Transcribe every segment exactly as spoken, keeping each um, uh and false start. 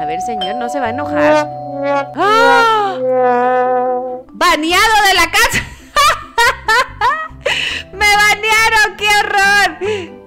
ver, señor, no se va a enojar. ¡Ah! ¡Baneado de la casa! ¡Me banearon! ¡Qué horror!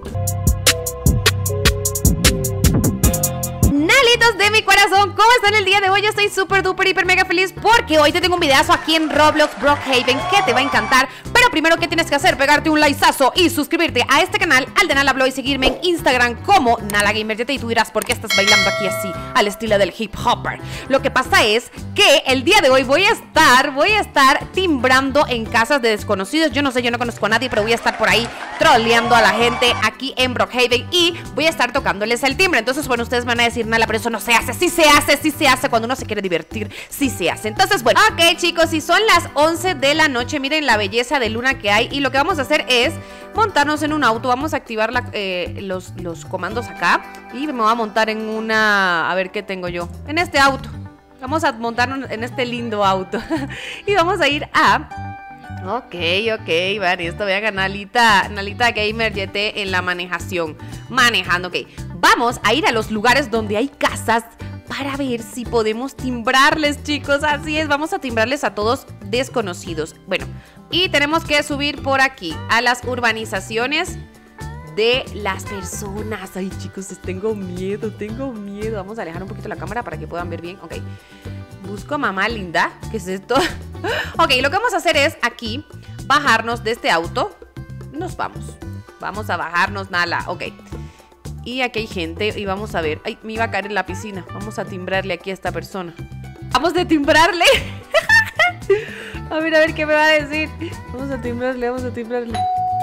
Nalitos de mi corazón, ¿cómo están el día de hoy? Yo estoy súper duper hiper mega feliz porque hoy te tengo un videazo aquí en Roblox Brookhaven que te va a encantar. Pero primero, ¿qué tienes que hacer? Pegarte un likeazo y suscribirte a este canal, al de Nala Blog, y seguirme en Instagram como NalaGamerYT. Y tú dirás, ¿por qué estás bailando aquí así, al estilo del hip hopper? Lo que pasa es que el día de hoy voy a estar, voy a estar timbrando en casas de desconocidos. Yo no sé, yo no conozco a nadie, pero voy a estar por ahí troleando a la gente aquí en Brookhaven y voy a estar tocándoles el timbre. Entonces, bueno, ustedes van a decir, Nala, pero eso no se hace. Sí se hace, sí se hace. Cuando uno se quiere divertir, sí se hace. Entonces, bueno, ok, chicos, y son las once de la noche. Miren la belleza de luna que hay. Y lo que vamos a hacer es montarnos en un auto. Vamos a activar la, eh, los, los comandos acá. Y me voy a montar en una... A ver, ¿qué tengo yo? En este auto. Vamos a montarnos en este lindo auto. Y vamos a ir a... Ok, ok, vale, esto voy a ganar Nalita, Nalita GamerYT en la manejación. Manejando, ok. Vamos a ir a los lugares donde hay casas para ver si podemos timbrarles, chicos. Así es, vamos a timbrarles a todos desconocidos. Bueno, y tenemos que subir por aquí a las urbanizaciones de las personas. Ay, chicos, tengo miedo, tengo miedo. Vamos a alejar un poquito la cámara para que puedan ver bien. Ok, busco a mamá linda. ¿Qué es esto? Ok, lo que vamos a hacer es aquí bajarnos de este auto. Nos vamos. Vamos a bajarnos, Nala. Ok. Y aquí hay gente y vamos a ver. Ay, me iba a caer en la piscina. Vamos a timbrarle aquí a esta persona. Vamos a timbrarle. A ver, a ver qué me va a decir. Vamos a timbrarle, vamos a timbrarle.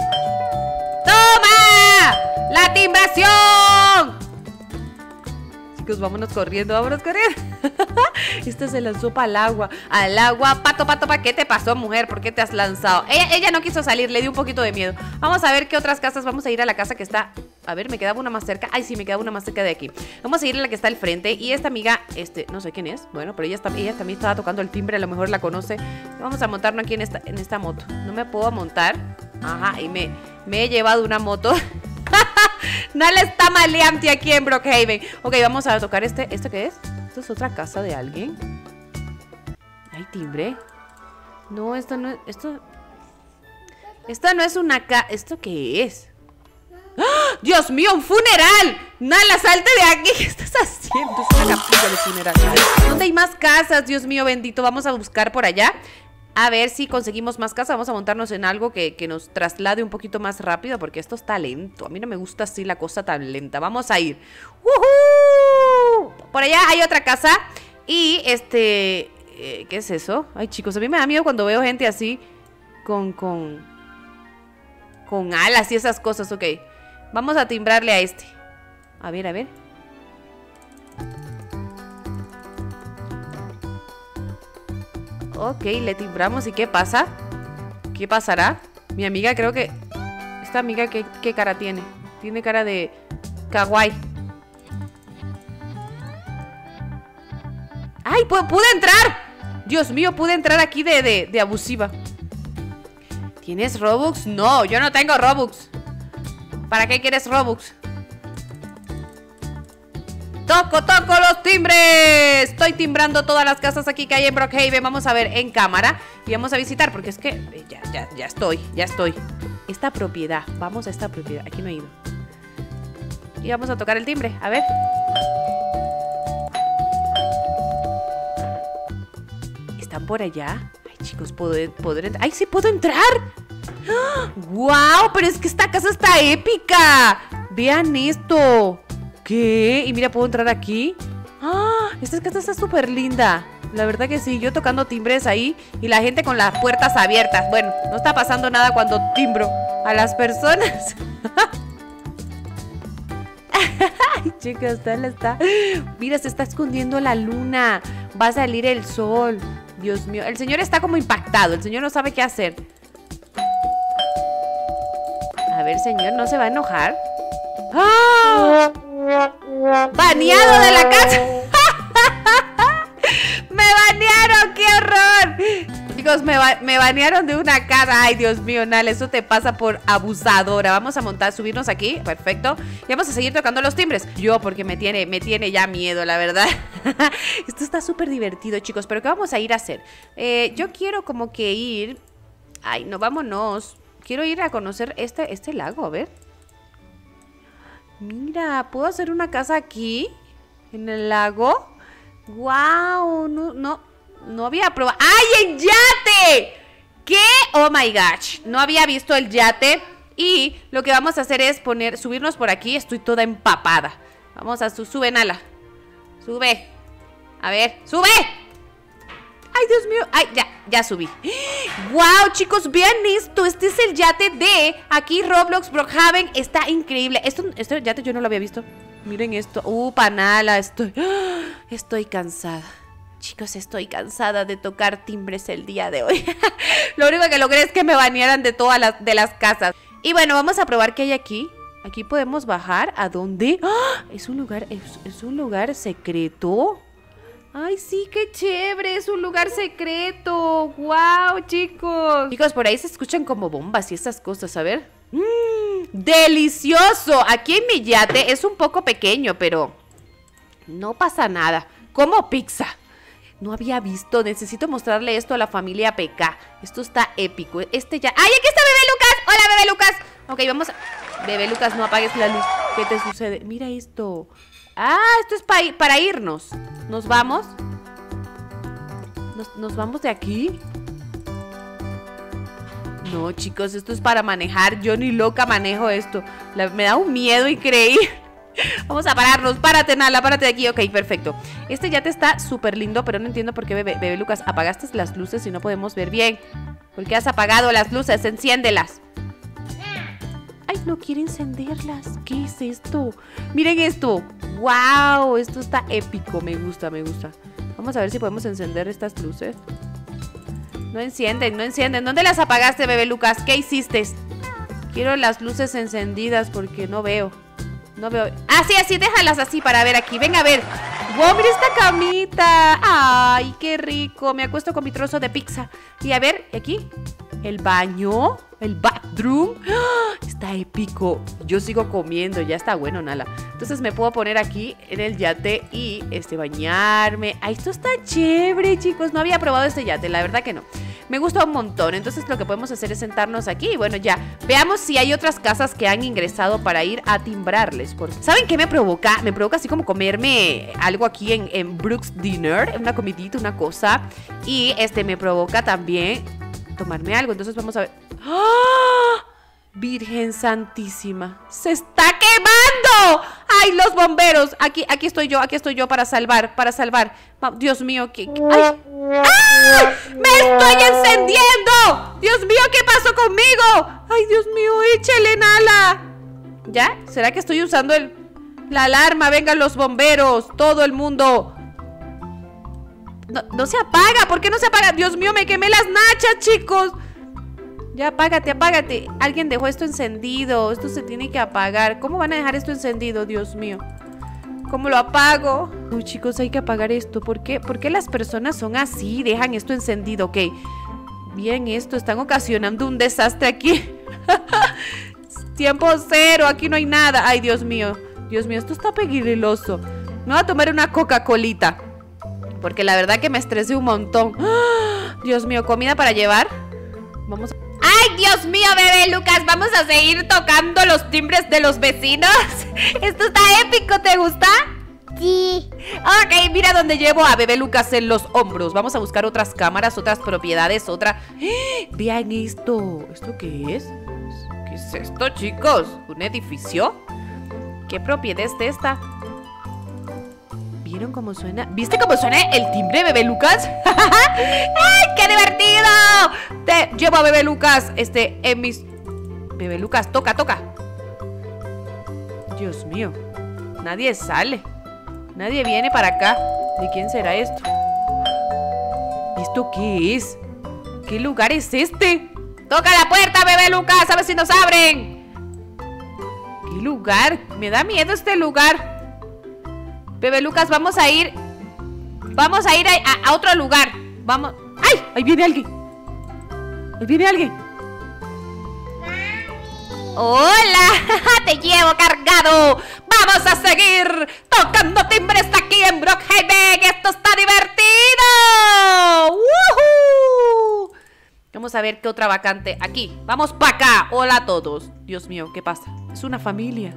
¡Toma! ¡La timbración! Chicos, vámonos corriendo, vámonos corriendo. Esta se lanzó para el agua. Al agua, pato, pato, pa. ¿Qué te pasó, mujer? ¿Por qué te has lanzado? Ella, ella no quiso salir, le dio un poquito de miedo. Vamos a ver qué otras casas. Vamos a ir a la casa que está... A ver, me quedaba una más cerca. Ay, sí, me quedaba una más cerca de aquí. Vamos a ir a la que está al frente. Y esta amiga, este, no sé quién es. Bueno, pero ella, está, ella también estaba tocando el timbre. A lo mejor la conoce. Vamos a montarnos aquí en esta, en esta moto. No me puedo montar. Ajá, y me, me he llevado una moto. Nala está maleante aquí en Brookhaven. Ok, vamos a tocar este. ¿Esto qué es? ¿Esto es otra casa de alguien? ¿Hay timbre? No, esto no es... Esto... Esto no es una casa... ¿Esto qué es? ¡Oh! ¡Dios mío! ¡Un funeral! Nala, salte de aquí. ¿Qué estás haciendo? Es una capilla de funeral. ¿Dónde hay más casas? Dios mío bendito. Vamos a buscar por allá. A ver si conseguimos más casas. Vamos a montarnos en algo que, que nos traslade un poquito más rápido, porque esto está lento. A mí no me gusta así la cosa tan lenta. Vamos a ir. ¡Woohoo! Por allá hay otra casa. Y este... Eh, ¿qué es eso? Ay, chicos, a mí me da miedo cuando veo gente así Con... Con... Con alas y esas cosas. Ok, vamos a timbrarle a este. A ver, a ver. Ok, le timbramos. ¿Y qué pasa? ¿Qué pasará? Mi amiga creo que... Esta amiga, ¿qué, qué cara tiene? Tiene cara de... kawaii. ¡Ay! ¡Pude entrar! Dios mío, pude entrar aquí de, de, de abusiva. ¿Tienes Robux? No, yo no tengo Robux. ¿Para qué quieres Robux? ¡Toco, toco los timbres! Estoy timbrando todas las casas aquí que hay en Brookhaven. Vamos a ver en cámara y vamos a visitar, porque es que ya, ya, ya estoy, ya estoy. Esta propiedad, vamos a esta propiedad. Aquí no he ido. Y vamos a tocar el timbre, a ver. ¿Están por allá? Ay, chicos, ¿puedo, ¿puedo entrar? ¡Ay, sí puedo entrar! ¡Ah! ¡Wow! Pero es que esta casa está épica. Vean esto. ¿Qué? Y mira, ¿puedo entrar aquí? ¡Ah! Esta casa está súper linda. La verdad que sí, yo tocando timbres ahí y la gente con las puertas abiertas. Bueno, no está pasando nada cuando timbro a las personas. Ay, chicos, tal está. Mira, se está escondiendo la luna. Va a salir el sol. Dios mío, el señor está como impactado. El señor no sabe qué hacer. A ver, señor, ¿no se va a enojar? ¡Ah! ¡Baneado de la casa! ¡Me banearon! ¡Qué horror! Chicos, me, ba me banearon de una casa. Ay, Dios mío, Nala, eso te pasa por abusadora. Vamos a montar, subirnos aquí, perfecto. Y vamos a seguir tocando los timbres. Yo, porque me tiene, me tiene ya miedo, la verdad. Esto está súper divertido, chicos. Pero ¿qué vamos a ir a hacer? Eh, yo quiero como que ir... Ay, no, vámonos. Quiero ir a conocer este, este lago, a ver. Mira, ¿puedo hacer una casa aquí? ¿En el lago? ¡Wow! No, no, no había probado. ¡Ay, el yate! ¿Qué? Oh my gosh. No había visto el yate. Y lo que vamos a hacer es poner, subirnos por aquí. Estoy toda empapada. Vamos a su, sube, Nala. Sube. A ver, ¡sube! ¡Ay, Dios mío! ¡Ay, ya, ya subí! ¡Wow, chicos! Vean esto. Este es el yate de aquí, Roblox Brookhaven. Está increíble. Esto, este yate yo no lo había visto. Miren esto. ¡Uh, panala! Estoy... Estoy cansada. Chicos, estoy cansada de tocar timbres el día de hoy. Lo único que logré es que me banearan de todas las, de las casas. Y bueno, vamos a probar qué hay aquí. Aquí podemos bajar. ¿A dónde? ¡Ah! Es un lugar... Es, es un lugar secreto. Ay, sí, qué chévere, es un lugar secreto. Wow, chicos. Chicos, por ahí se escuchan como bombas y esas cosas, a ver. Mmm, delicioso. Aquí en mi yate es un poco pequeño, pero no pasa nada. Como pizza. No había visto, necesito mostrarle esto a la familia P K. Esto está épico. Este ya... ¡Ay, aquí está Bebé Lucas! ¡Hola, Bebé Lucas! Ok, vamos a... Bebé Lucas, no apagues la luz. ¿Qué te sucede? Mira esto. Ah, esto es pa para irnos. ¿Nos vamos? ¿Nos, ¿Nos vamos de aquí? No, chicos, esto es para manejar. Yo ni loca manejo esto. La, me da un miedo increíble. Vamos a pararnos. Párate, Nala, párate de aquí. Ok, perfecto. Este yate está súper lindo, pero no entiendo por qué, bebé, bebé Lucas, apagaste las luces y no podemos ver bien. ¿Por qué has apagado las luces? Enciéndelas. Ay, no quiere encenderlas. ¿Qué es esto? Miren esto. ¡Wow! Esto está épico. Me gusta, me gusta. Vamos a ver si podemos encender estas luces. No encienden, no encienden. ¿Dónde las apagaste, Bebé Lucas? ¿Qué hiciste? Quiero las luces encendidas porque no veo. No veo. Ah, sí, así, déjalas así para ver aquí. Venga a ver. ¡Wow! Mira esta camita. ¡Ay, qué rico! Me acuesto con mi trozo de pizza. Y a ver, aquí. El baño. El bathroom. ¡Oh! Está épico. Yo sigo comiendo. Ya está bueno, Nala. Entonces me puedo poner aquí en el yate y este bañarme. ¡Ay, esto está chévere, chicos! No había probado este yate, la verdad que no. Me gusta un montón. Entonces lo que podemos hacer es sentarnos aquí. Y bueno, ya. Veamos si hay otras casas que han ingresado para ir a timbrarles. Porque... ¿saben qué me provoca? Me provoca así como comerme algo aquí en, en Brooks Dinner. Una comidita, una cosa. Y este me provoca también tomarme algo. Entonces vamos a ver. ¡Oh! Virgen Santísima. ¡Se está quemando! ¡Ay, los bomberos! Aquí, aquí estoy yo, aquí estoy yo para salvar, para salvar. Dios mío, ¿qué? qué? ¡Ay! ¡Ah! ¡Me estoy encendiendo! ¡Dios mío, qué pasó conmigo! ¡Ay, Dios mío, échale, Nala! ¿Ya? ¿Será que estoy usando el, la alarma? Vengan los bomberos, todo el mundo. No, no se apaga, ¿por qué no se apaga? Dios mío, me quemé las nachas, chicos. Ya, apágate, apágate. Alguien dejó esto encendido. Esto se tiene que apagar. ¿Cómo van a dejar esto encendido? Dios mío. ¿Cómo lo apago? Uy, chicos, hay que apagar esto. ¿Por qué? ¿Por qué las personas son así? Dejan esto encendido, ok. Bien, esto, están ocasionando un desastre aquí. Tiempo cero, aquí no hay nada. Ay, Dios mío. Dios mío, esto está peligroso. Me voy a tomar una Coca-Colita. Porque la verdad que me estresé un montón. ¡Ah! Dios mío, comida para llevar. Vamos a... ¡Ay, Dios mío, Bebé Lucas! ¿Vamos a seguir tocando los timbres de los vecinos? Esto está épico, ¿te gusta? Sí. Ok, mira dónde llevo a Bebé Lucas en los hombros. Vamos a buscar otras cámaras, otras propiedades, otra... ¡Eh! Vean esto. ¿Esto qué es? ¿Qué es esto, chicos? ¿Un edificio? ¿Qué propiedad es esta? ¿Vieron cómo suena? ¿Viste cómo suena el timbre, Bebé Lucas? ¡Ay, qué divertido! Te llevo a Bebé Lucas, este, en mis... Bebé Lucas, toca, toca. Dios mío. Nadie sale. Nadie viene para acá. ¿De quién será esto? ¿Esto qué es? ¿Qué lugar es este? ¡Toca la puerta, Bebé Lucas! A ver si nos abren. ¿Qué lugar? Me da miedo este lugar. Bebé Lucas, vamos a ir. Vamos a ir a, a, a otro lugar. Vamos. ¡Ay! Ahí viene alguien. Ahí viene alguien. ¡Hola! ¡Te llevo cargado! ¡Vamos a seguir tocando timbres aquí en Brookhaven! ¡Esto está divertido! ¡Woohoo! Vamos a ver qué otra vacante aquí. ¡Vamos para acá! ¡Hola a todos! Dios mío, ¿qué pasa? Es una familia.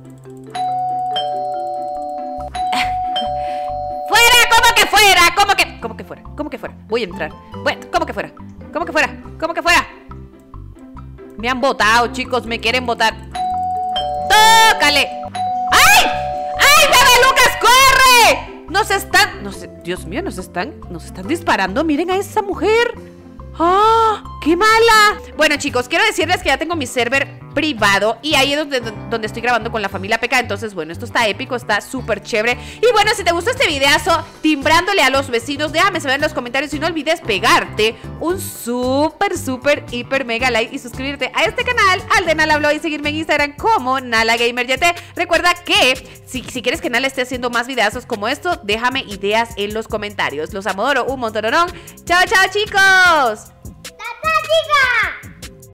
¡Fuera! ¿Cómo que fuera? ¿Cómo que? ¿Cómo que fuera? ¿Cómo que fuera? Voy a entrar. Bueno, ¿cómo que fuera? ¿Cómo que fuera? ¿Cómo que fuera? Me han votado, chicos, me quieren votar. ¡Tócale! ¡Ay! ¡Ay, bebé Lucas, corre! Nos están... Nos, Dios mío, nos están... Nos están disparando, miren a esa mujer. ¡Ah! ¡Oh, qué mala! Bueno, chicos, quiero decirles que ya tengo mi server privado y ahí es donde, donde estoy grabando con la familia P K. Entonces, bueno, esto está épico, está súper chévere. Y bueno, si te gustó este videazo, timbrándole a los vecinos, déjame saber en los comentarios. Y no olvides pegarte un súper, súper, hiper, mega like y suscribirte a este canal, al de Nala Vlog, y seguirme en Instagram como NalaGamerYT. Recuerda que si, si quieres que Nala esté haciendo más videazos como estos, déjame ideas en los comentarios. Los adoro un montón. Chao, chao, chicos. ¡Chao, chicas!